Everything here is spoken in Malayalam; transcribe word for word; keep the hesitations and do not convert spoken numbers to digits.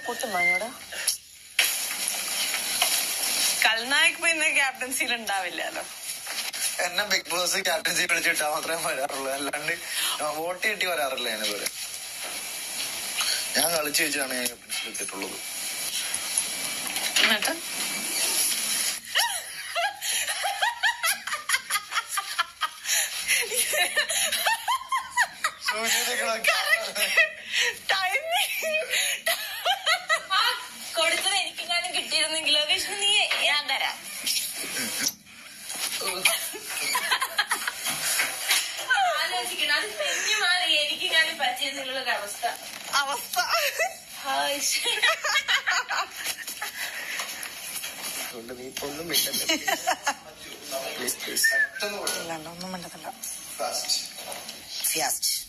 കൂട്ടുമാനോടാ കൽനായക് പിന്നെ ക്യാപ്റ്റൻസിയിൽ ഉണ്ടാവില്ലല്ലോ. എന്നെ ബിഗ് ബോസ് ക്യാപ്റ്റൻസി കളിച്ചിട്ടാ മാത്രമേ വരാറുള്ളൂ, അല്ലാണ്ട് വോട്ട് കിട്ടി വരാറില്ല. ഞാനിതുവരെ ഞാൻ കളിച്ചു വെച്ചാണ് ഞാൻ ക്യാപ്റ്റൻസി എത്തിയിട്ടുള്ളത്. എന്നിട്ട് കൊടുത്തത് എനിക്കെങ്ങാനും കിട്ടിയിരുന്നെങ്കിലോ വിഷ്ണു നീ ഞാൻ തരാം. ആലോചിക്കണം, അത് തെഞ്ഞു മാറി എനിക്കെങ്ങാനും പറ്റിയെന്നുള്ളൊരു അവസ്ഥ അവസ്ഥ നീ ഒന്നും ഒന്നും മിണ്ടത്തില്ല.